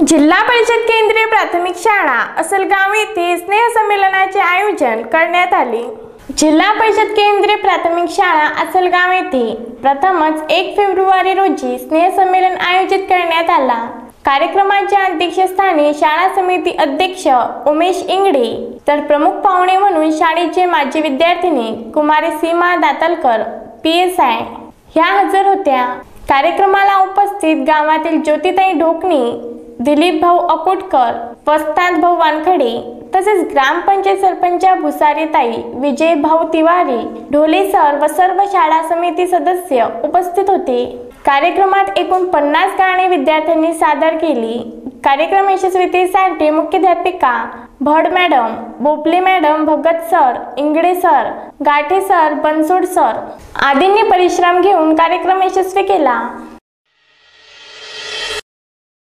जिल्हा परिषद केंद्रीय प्राथमिक शाळा असलगाव येथे स्नेहसंमेलनाचे आयोजन करण्यात आले। जिल्हा परिषद केंद्रीय प्राथमिक शाळा असलगाव येथे प्रथमच 1 फेब्रुवारी रोजी स्नेहसंमेलन आयोजित करण्यात आला। कार्यक्रमाच्या अध्यक्षस्थानी शाळा समिती अध्यक्ष उमेश इंगडे तर प्रमुख पाहुणे म्हणून शाळेचे माजी विद्यार्थिनी कुमारी सीमा दातलकर PSI ह्या हजर होत्या। कार्यक्रमाला उपस्थित गावातील ज्योतिताई ढोकणी, दिलीप भाऊ अकोटकर, वस्ताद भाऊ वानखडे तसेच ग्रामपंचायत सरपंच भुसारीताई, विजय भाऊ तिवारी, ढोले सर व सर्व शाळा समिती सदस्य उपस्थित होते। कार्यक्रमात एकूण 50 गाणे विद्यार्थ्यांनी सादर केली। कार्यक्रम यशस्वीतेसाठी मुख्याध्यापिका Bhad madam, Bopale madam, Bhagat sir, Ingade sir, Gathe sir, Bansod sir आदींनी परिश्रम घेऊन कार्यक्रम यशस्वी केला।